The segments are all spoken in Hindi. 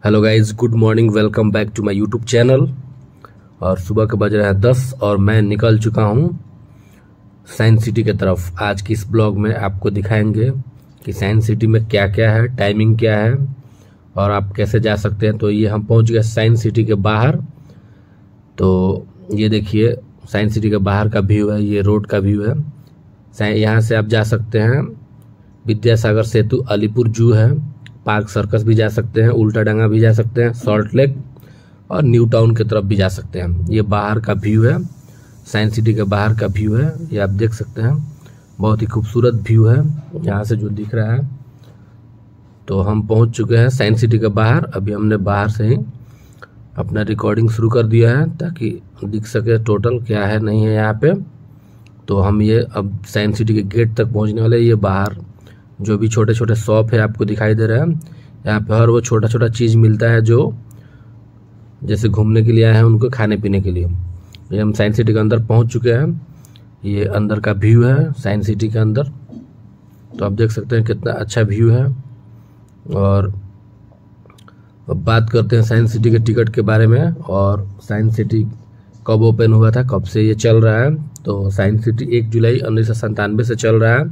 Hello guys, good morning. Welcome back to my YouTube channel. और सुबह के बज रहे हैं 10 और मैं निकल चुका हूं साइंस सिटी की तरफ। आज की इस ब्लॉग में आपको दिखाएंगे कि साइंस सिटी में क्या क्या है, टाइमिंग क्या है और आप कैसे जा सकते हैं। तो ये हम पहुंच गए साइंस सिटी के बाहर। तो ये देखिए साइंस सिटी के बाहर का व्यू है, ये रोड का व्यू है। यहाँ से आप जा सकते हैं विद्यासागर सेतु, अलीपुर जू है, पार्क सर्कस भी जा सकते हैं, उल्टा डंगा भी जा सकते हैं, सॉल्ट लेक और न्यू टाउन की तरफ भी जा सकते हैं। ये बाहर का व्यू है, साइंस सिटी के बाहर का व्यू है। ये आप देख सकते हैं, बहुत ही खूबसूरत व्यू है यहाँ से जो दिख रहा है। तो हम पहुंच चुके हैं साइंस सिटी के बाहर। अभी हमने बाहर से ही अपना रिकॉर्डिंग शुरू कर दिया है ताकि दिख सके टोटल क्या है नहीं है यहाँ पे। तो हम ये अब साइंस सिटी के गेट तक पहुँचने वाले। ये बाहर जो भी छोटे छोटे शॉप है आपको दिखाई दे रहा है। यहाँ पे हर वो छोटा छोटा चीज़ मिलता है जो जैसे घूमने के लिए आए हैं उनको खाने पीने के लिए। ये हम साइंस सिटी के अंदर पहुँच चुके हैं। ये अंदर का व्यू है साइंस सिटी के अंदर। तो आप देख सकते हैं कितना अच्छा व्यू है। और अब बात करते हैं साइंस सिटी के टिकट के बारे में और साइंस सिटी कब ओपन हुआ था, कब से ये चल रहा है। तो साइंस सिटी 1 जुलाई 1997 से चल रहा है।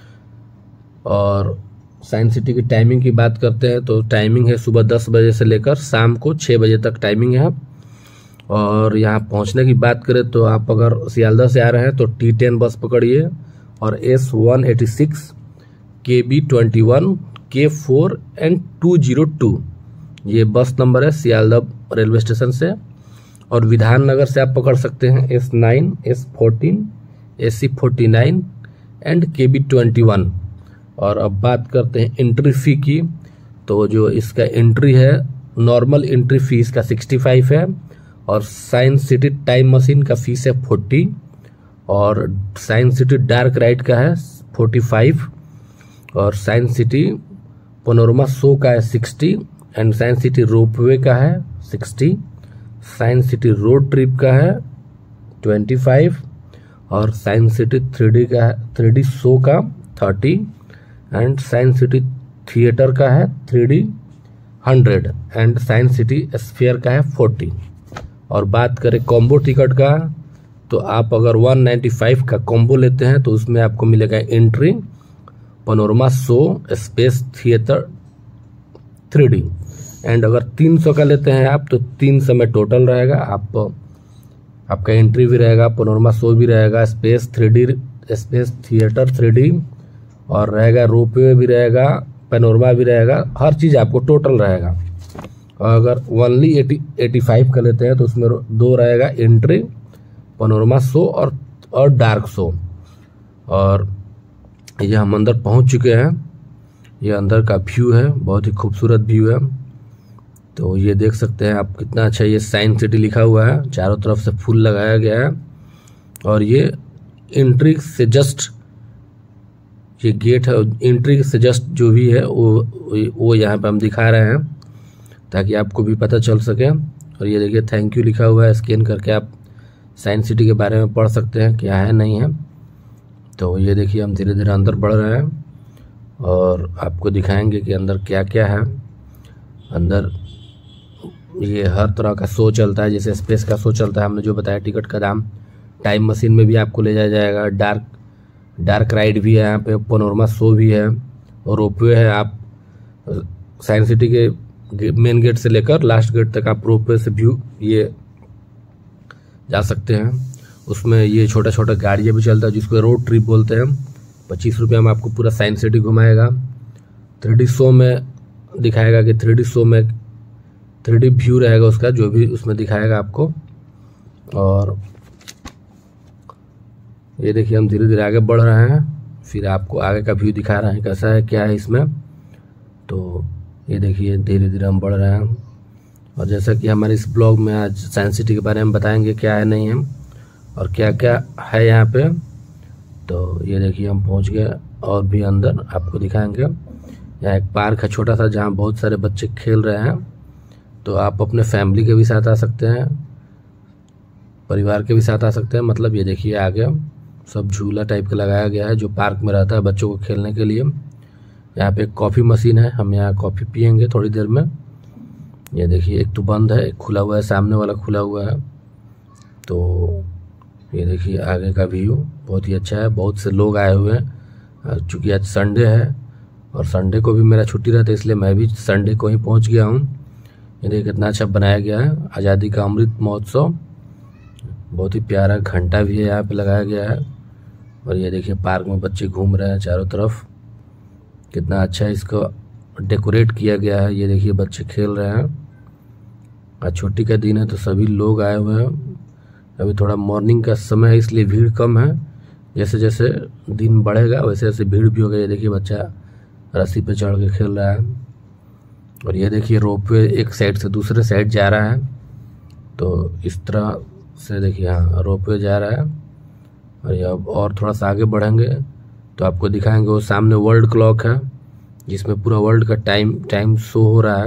और साइंस सिटी की टाइमिंग की बात करते हैं तो टाइमिंग है सुबह 10 बजे से लेकर शाम को 6 बजे तक टाइमिंग है। और यहाँ पहुँचने की बात करें तो आप अगर सियालदह से आ रहे हैं तो T10 बस पकड़िए और S186 KB21 K4 and 202 ये बस नंबर है सियालदह रेलवे स्टेशन से। और विधान नगर से आप पकड़ सकते हैं S9, S14, SC49 and KB21। और अब बात करते हैं एंट्री फ़ी की। तो जो इसका एंट्री है, नॉर्मल एंट्री फी इसका 65 है और साइंस सिटी टाइम मशीन का फीस है 40 और साइंस सिटी डार्क राइड का है 45 और साइंस सिटी पनोरमा शो का है 60 एंड साइंस सिटी रोपवे का है 60, साइंस सिटी रोड ट्रिप का है 25 और साइंस सिटी 3D का है, 3D शो का 30 एंड साइंस सिटी थिएटर का है 3D 100 and science city sphere का है 40। और बात करें कॉम्बो टिकट का तो आप अगर 195 का कॉम्बो लेते हैं तो उसमें आपको मिलेगा entry, panorama show, space theatre 3D and अगर 300 का लेते हैं आप तो 300 में टोटल रहेगा। आपका एंट्री भी रहेगा, पनोरमा शो भी रहेगा, स्पेस थिएटर 3D और रहेगा, रोपवे भी रहेगा, पैनोरमा भी रहेगा, हर चीज़ आपको टोटल रहेगा। और अगर ओनली 85 का लेते हैं तो उसमें 2 रहेगा, एंट्री, पैनोरमा शो और डार्क शो। और ये हम अंदर पहुंच चुके हैं। ये अंदर का व्यू है, बहुत ही खूबसूरत व्यू है। तो ये देख सकते हैं आप कितना अच्छा ये साइंस सिटी लिखा हुआ है, चारों तरफ से फूल लगाया गया है। और ये एंट्री से जस्ट ये गेट है, एंट्री से जस्ट जो भी है वो यहाँ पे हम दिखा रहे हैं ताकि आपको भी पता चल सके। और ये देखिए थैंक यू लिखा हुआ है, स्कैन करके आप साइंस सिटी के बारे में पढ़ सकते हैं क्या है नहीं है। तो ये देखिए हम धीरे धीरे अंदर बढ़ रहे हैं और आपको दिखाएंगे कि अंदर क्या क्या है। अंदर ये हर तरह का शो चलता है, जैसे स्पेस का शो चलता है, हमने जो बताया टिकट का दाम। टाइम मशीन में भी आपको ले जाया जाएगा, डार्क राइड भी है यहाँ पे, पनोरमा शो भी है और रोपवे है। आप साइंस सिटी के मेन गेट से लेकर लास्ट गेट तक आप रोपवे से व्यू ये जा सकते हैं। उसमें ये छोटा छोटा गाड़ियाँ भी चलता है जिसको रोड ट्रिप बोलते हैं। 25 रुपये में आपको पूरा साइंस सिटी घुमाएगा। 3D शो में दिखाएगा कि 3D शो में 3D व्यू रहेगा उसका, जो भी उसमें दिखाएगा आपको। और ये देखिए हम धीरे धीरे आगे बढ़ रहे हैं, फिर आपको आगे का व्यू दिखा रहे हैं कैसा है क्या है इसमें। तो ये देखिए धीरे धीरे हम बढ़ रहे हैं। और जैसा कि हमारे इस ब्लॉग में आज साइंस सिटी के बारे में बताएंगे क्या है नहीं है और क्या क्या है यहाँ पे। तो ये देखिए हम पहुँच गए और भी अंदर आपको दिखाएंगे। यहाँ एक पार्क है छोटा सा जहाँ बहुत सारे बच्चे खेल रहे हैं। तो आप अपने फैमिली के भी साथ आ सकते हैं, परिवार के भी साथ आ सकते हैं। मतलब ये देखिए आगे सब झूला टाइप का लगाया गया है जो पार्क में रहता है बच्चों को खेलने के लिए। यहाँ पे एक कॉफ़ी मशीन है, हम यहाँ कॉफ़ी पियेंगे थोड़ी देर में। ये देखिए, एक तो बंद है, एक खुला हुआ है, सामने वाला खुला हुआ है। तो ये देखिए आगे का व्यू बहुत ही अच्छा है। बहुत से लोग आए हुए हैं, चूँकि आज संडे है और संडे को भी मेरा छुट्टी रहता है, इसलिए मैं भी संडे को ही पहुंच गया हूं। ये देखिए कितना अच्छा बनाया गया है, आज़ादी का अमृत महोत्सव। बहुत ही प्यारा घंटा भी है यहाँ पे लगाया गया है। और ये देखिए पार्क में बच्चे घूम रहे हैं चारों तरफ, कितना अच्छा इसको डेकोरेट किया गया है। ये देखिए बच्चे खेल रहे हैं। आज छुट्टी का दिन है तो सभी लोग आए हुए हैं। अभी थोड़ा मॉर्निंग का समय है इसलिए भीड़ कम है। जैसे जैसे दिन बढ़ेगा वैसे वैसे भीड़ भी होगा। ये देखिए बच्चा रस्सी पे चढ़ के खेल रहा है। और ये देखिए रोपवे एक साइड से दूसरे साइड जा रहा है। तो इस तरह से देखिए, हाँ रोपवे जा रहा है। और ये अब और थोड़ा सा आगे बढ़ेंगे तो आपको दिखाएंगे, वो सामने वर्ल्ड क्लॉक है जिसमें पूरा वर्ल्ड का टाइम शो हो रहा है।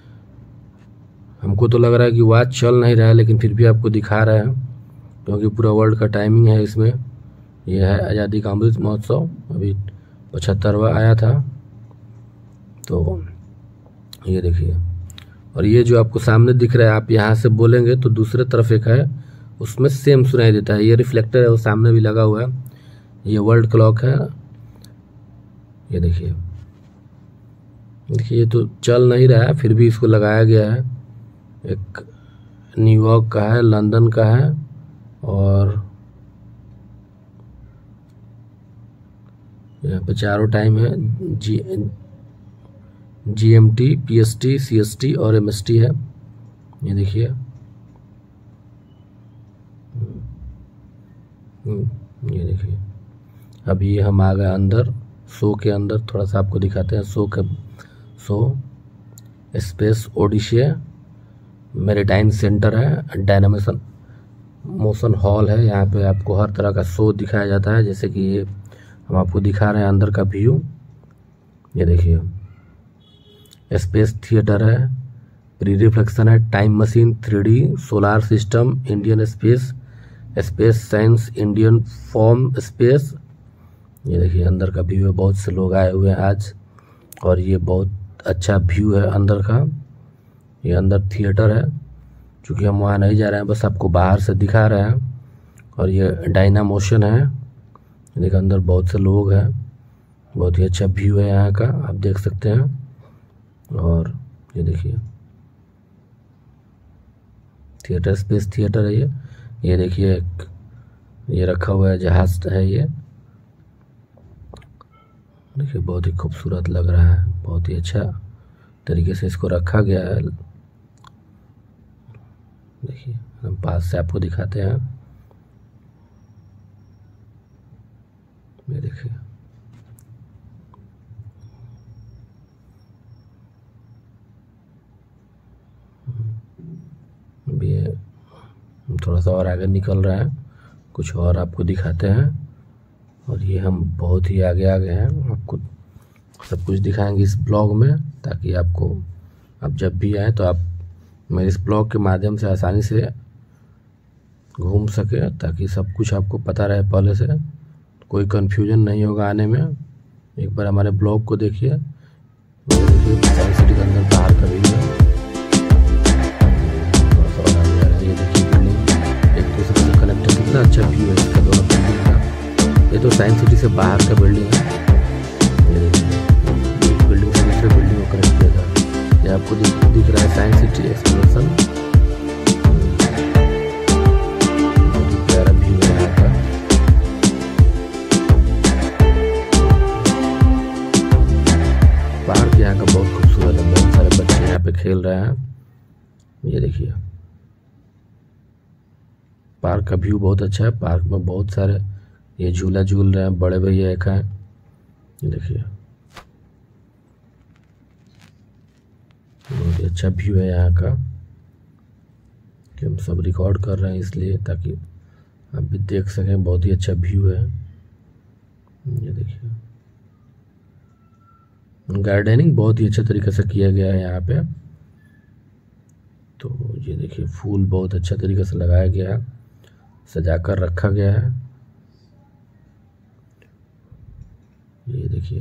हमको तो लग रहा है कि वॉच चल नहीं रहा है, लेकिन फिर भी आपको दिखा रहे हैं क्योंकि पूरा वर्ल्ड का टाइमिंग है इसमें। यह है आज़ादी का अमृत महोत्सव, अभी 75वां आया था। तो ये देखिए, और ये जो आपको सामने दिख रहा है, आप यहाँ से बोलेंगे तो दूसरे तरफ एक है, उसमें सेम सुनाई देता है। ये रिफ्लेक्टर है, वो सामने भी लगा हुआ है। ये वर्ल्ड क्लॉक है। ये देखिए, देखिए ये तो चल नहीं रहा है, फिर भी इसको लगाया गया है। एक न्यूयॉर्क का है, लंदन का है, और यहाँ पे चारों टाइम है। GMT, PST, CST और MST है। ये देखिए, ये देखिए अभी हम आ गए अंदर, शो के अंदर। थोड़ा सा आपको दिखाते हैं show space odyssey maritime centre है, डायनामेशन मोशन हॉल है। यहाँ पे आपको हर तरह का शो दिखाया जाता है, जैसे कि ये हम आपको दिखा रहे हैं अंदर का व्यू। ये देखिए स्पेस थिएटर है, प्री रिफ्लेक्शन है, time machine, 3D solar system, Indian space science, Indian form space. ये देखिए अंदर का व्यू है। बहुत से लोग आए हुए हैं आज, और ये बहुत अच्छा व्यू है अंदर का। ये अंदर थिएटर है, क्योंकि हम वहाँ नहीं जा रहे हैं, बस आपको बाहर से दिखा रहे हैं। और ये डायनामोशन है। देखिए अंदर बहुत से लोग हैं। बहुत ही अच्छा व्यू है यहाँ का, आप देख सकते हैं। और ये देखिए थिएटर, स्पेस थिएटर है ये देखिए ये रखा हुआ है, जहाज है ये। देखिए बहुत ही खूबसूरत लग रहा है, बहुत ही अच्छा तरीके से इसको रखा गया है। देखिए हम पास से आपको दिखाते हैं। ये देखिए अभी ये थोड़ा सा और आगे निकल रहा है, कुछ और आपको दिखाते हैं। और ये हम बहुत ही आगे आ गए हैं, आपको सब कुछ दिखाएंगे इस ब्लॉग में, ताकि आपको, आप जब भी आए तो आप मेरे इस ब्लॉग के माध्यम से आसानी से घूम सके, ताकि सब कुछ आपको पता रहे पहले से, कोई कन्फ्यूजन नहीं होगा आने में। एक बार हमारे ब्लॉग को देखिए। देखिए साइंस सिटी के अंदर बाहर का व्यू है। थोड़ा सा और आगे आ रहा है, ये देखिए बिल्डिंग एक दूसरे से कनेक्टेड, कितना अच्छा व्यू है इसका दोनों बिल्डिंग का। ये तो साइंस सिटी से बाहर का बिल्डिंग है। ये देखिए एक बिल्डिंग से दूसरे बिल्डिंग को कनेक्ट किया था। ये आपको दिख रहा है साइंस सिटी एक्सप्लोरेशन। बहुत ही प्यारा व्यू है यहाँ का। पार्क यहाँ का बहुत खूबसूरत है, बहुत सारे बच्चे यहाँ पे खेल रहे हैं। ये देखिए पार्क का व्यू बहुत अच्छा है। पार्क में बहुत सारे ये झूला झूल रहे हैं, बड़े भैया एक हैं। ये देखिए बहुत ही अच्छा व्यू है यहाँ का, कि हम सब रिकॉर्ड कर रहे हैं इसलिए, ताकि आप भी देख सकें। बहुत ही अच्छा व्यू है। ये देखिए गार्डनिंग बहुत ही अच्छे तरीके से किया गया है यहाँ पे। तो ये देखिए फूल बहुत अच्छा तरीके से लगाया गया है, सजा कर रखा गया है। ये देखिए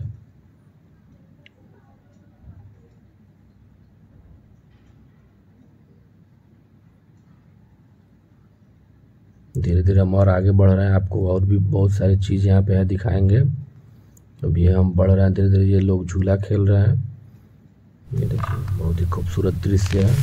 धीरे धीरे हम और आगे बढ़ रहे हैं, आपको और भी बहुत सारी चीज़ यहाँ पे है दिखाएंगे। अभी हम बढ़ रहे हैं धीरे धीरे। ये लोग झूला खेल रहे हैं, ये देखिए बहुत ही खूबसूरत दृश्य है।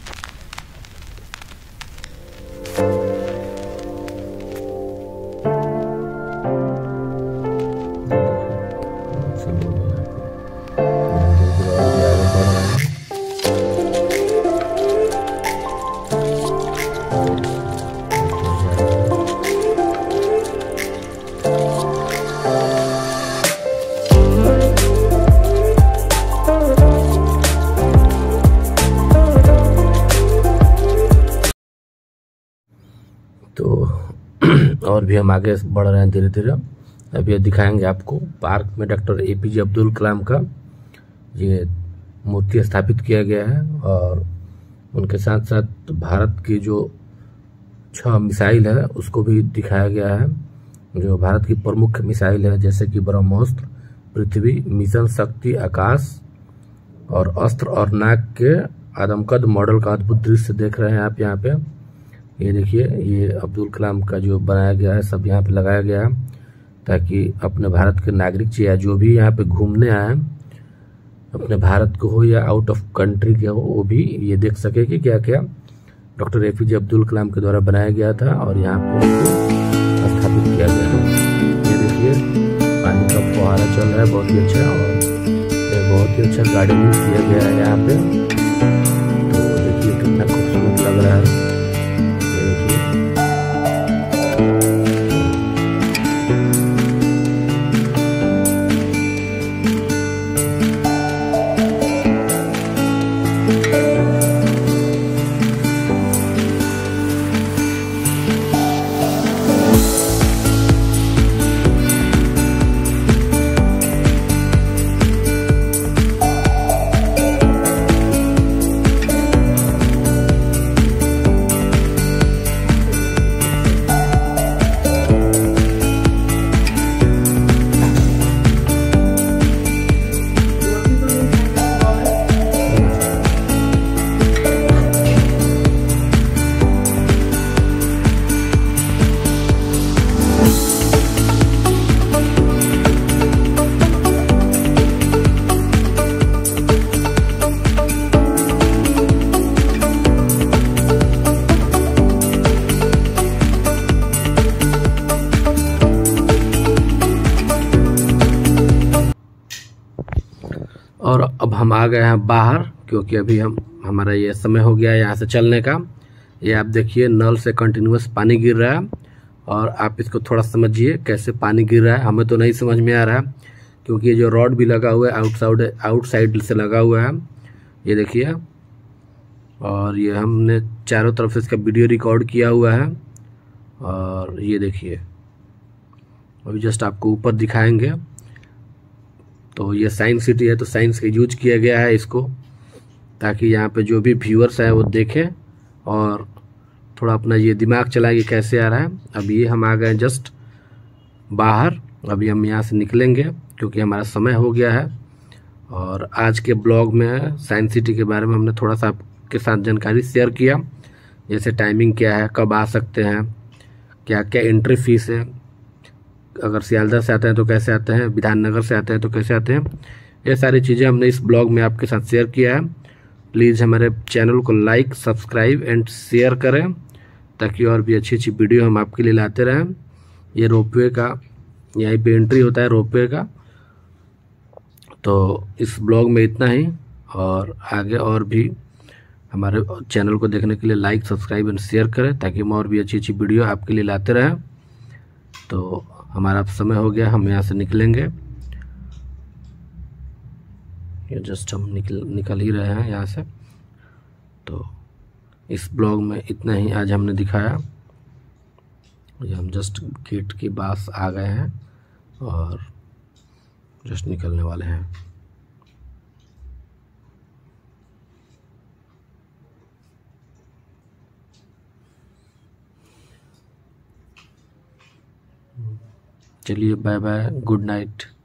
तो और भी हम आगे बढ़ रहे हैं धीरे धीरे। अभी ये दिखाएंगे आपको पार्क में डॉक्टर APJ अब्दुल कलाम का ये मूर्ति स्थापित किया गया है, और उनके साथ साथ भारत की जो 6 मिसाइल है उसको भी दिखाया गया है, जो भारत की प्रमुख मिसाइल है, जैसे कि ब्रह्मोस्त्र, पृथ्वी मिशन शक्ति, आकाश और अस्त्र और नाग के आदमकद मॉडल का अद्भुत दृश्य देख रहे हैं आप यहाँ पे। ये देखिए, ये अब्दुल कलाम का जो बनाया गया है सब यहाँ पे लगाया गया है, ताकि अपने भारत के नागरिक या जो भी यहाँ पे घूमने आए, अपने भारत को हो या आउट ऑफ कंट्री के हो, वो भी ये देख सके कि क्या क्या डॉक्टर APJ अब्दुल कलाम के द्वारा बनाया गया था और यहाँ पे उसको स्थापित किया गया है। ये देखिए पानी का फुहारा चल रहा है, बहुत ही अच्छा, और ये बहुत ही अच्छा गार्डनिंग किया गया है यहाँ पे। तो देखिए कितना खूबसूरत लग रहा है। और अब हम आ गए हैं बाहर, क्योंकि अभी हमारा ये समय हो गया है यहाँ से चलने का। ये आप देखिए नल से कंटिन्यूअस पानी गिर रहा है, और आप इसको थोड़ा समझिए कैसे पानी गिर रहा है। हमें तो नहीं समझ में आ रहा है, क्योंकि ये जो रॉड भी लगा हुआ है आउटसाइड से लगा हुआ है, ये देखिए। और ये हमने चारों तरफ से इसका वीडियो रिकॉर्ड किया हुआ है। और ये देखिए अभी जस्ट आपको ऊपर दिखाएंगे। तो ये साइंस सिटी है, तो साइंस का यूज किया गया है इसको, ताकि यहाँ पे जो भी व्यूअर्स है वो देखें और थोड़ा अपना ये दिमाग चलाएं कि कैसे आ रहा है। अब ये हम आ गए जस्ट बाहर, अभी हम यहाँ से निकलेंगे क्योंकि हमारा समय हो गया है। और आज के ब्लॉग में साइंस सिटी के बारे में हमने थोड़ा सा आपके साथ जानकारी शेयर किया, जैसे टाइमिंग क्या है, कब आ सकते हैं, क्या क्या एंट्री फीस है, अगर सियालदह से आते हैं तो कैसे आते हैं, विधाननगर से आते हैं तो कैसे आते हैं, ये सारी चीज़ें हमने इस ब्लॉग में आपके साथ शेयर किया है। प्लीज़ हमारे चैनल को लाइक, सब्सक्राइब एंड शेयर करें, ताकि और भी अच्छी अच्छी वीडियो हम आपके लिए लाते रहें। ये रोपवे का यहीं पे एंट्री होता है रोपवे का। तो इस ब्लॉग में इतना ही, और आगे और भी हमारे चैनल को देखने के लिए लाइक, सब्सक्राइब एंड शेयर करें, ताकि हम और भी अच्छी अच्छी वीडियो आपके लिए लाते रहें। तो हमारा समय हो गया, हम यहाँ से निकलेंगे। ये जस्ट हम निकल ही रहे हैं यहाँ से। तो इस ब्लॉग में इतना ही आज हमने दिखाया। ये हम जस्ट गेट के पास आ गए हैं और जस्ट निकलने वाले हैं। चलिए बाय बाय, गुड नाइट।